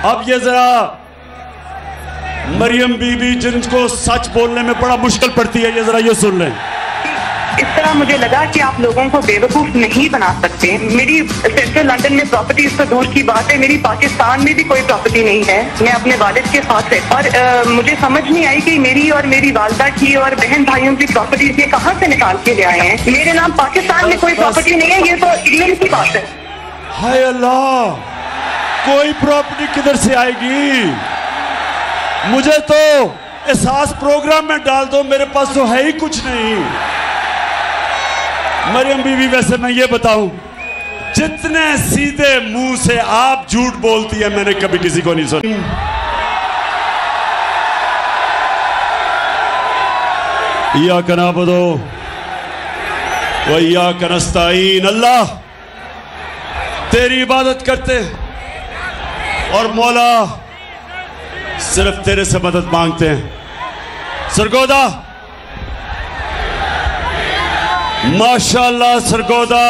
अब ये जरा मरियम बीबी जिनको सच बोलने में बड़ा मुश्किल पड़ती है, ये जरा ये सुन लें। इस तरह मुझे लगा कि आप लोगों को बेवकूफ नहीं बना सकते। मेरी सेंट्रल लंदन में प्रॉपर्टीज तो दूर की बात है, मेरी पाकिस्तान में भी कोई प्रॉपर्टी नहीं है। मैं अपने वालिद के साथ है और मुझे समझ नहीं आई कि मेरी और मेरी वालदा की और बहन भाइयों की प्रॉपर्टीज ये कहाँ से निकाल के ले आए हैं। मेरे नाम पाकिस्तान में कोई प्रॉपर्टी नहीं है, ये तो इंग्लैंड की बात है। हाय अल्लाह, कोई प्रॉपर्टी किधर से आएगी? मुझे तो एहसास प्रोग्राम में डाल दो, मेरे पास तो है ही कुछ नहीं। मरियम बीबी, वैसे मैं ये बताऊं, जितने सीधे मुंह से आप झूठ बोलती है मैंने कभी किसी को नहीं सुना। इय्याका नअबुदु व इय्याका नस्तईन। अल्लाह, तेरी इबादत करते और मौला सिर्फ तेरे से मदद मांगते हैं। सरगोदा, माशाअल्लाह सरगोदा,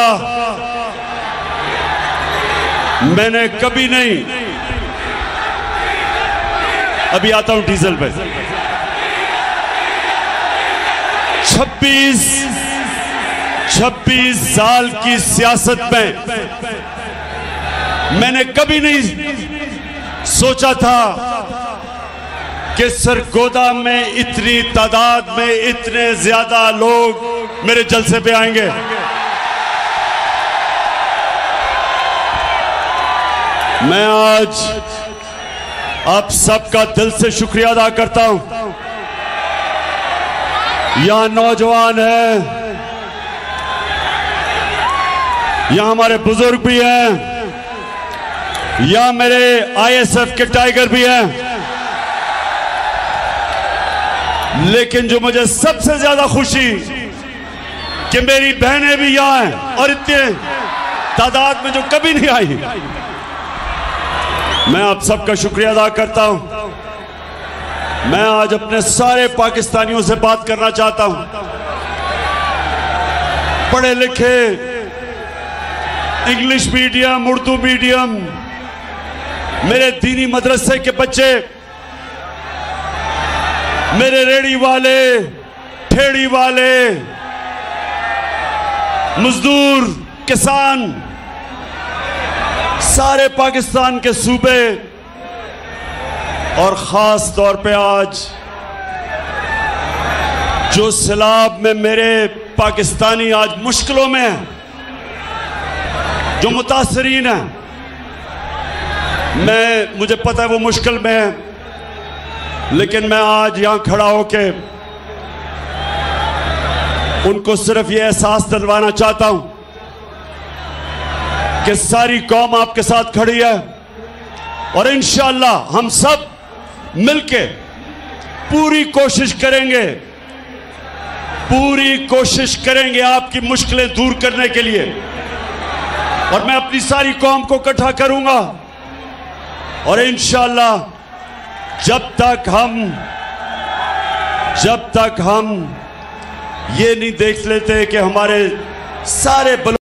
मैंने कभी नहीं, अभी आता हूं डीजल पे, 26 साल की सियासत में मैंने कभी नहीं सोचा था कि सरगोदा में इतनी तादाद में इतने ज्यादा लोग मेरे जलसे पे आएंगे। मैं आज आप सबका दिल से शुक्रिया अदा करता हूं। यहां नौजवान हैं, यहां हमारे बुजुर्ग भी हैं, यहां मेरे आईएसएफ के टाइगर भी हैं, लेकिन जो मुझे सबसे ज्यादा खुशी कि मेरी बहनें भी यहां हैं और इतने तादाद में जो कभी नहीं आई। मैं आप सबका शुक्रिया अदा करता हूं। मैं आज अपने सारे पाकिस्तानियों से बात करना चाहता हूं। पढ़े लिखे, इंग्लिश मीडियम, उर्दू मीडियम, मेरे दीनी मदरसे के बच्चे, मेरे रेड़ी वाले, ठेड़ी वाले, मजदूर, किसान, सारे पाकिस्तान के सूबे और खास तौर पे आज जो सैलाब में मेरे पाकिस्तानी आज मुश्किलों में हैं, जो मुतासरीन हैं, मुझे पता है वो मुश्किल में है, लेकिन मैं आज यहां खड़ा होके उनको सिर्फ ये एहसास दिलवाना चाहता हूं कि सारी कौम आपके साथ खड़ी है और इंशाअल्लाह हम सब मिलके पूरी कोशिश करेंगे आपकी मुश्किलें दूर करने के लिए। और मैं अपनी सारी कौम को इकट्ठा करूंगा और इंशाअल्लाह जब तक हम ये नहीं देख लेते कि हमारे सारे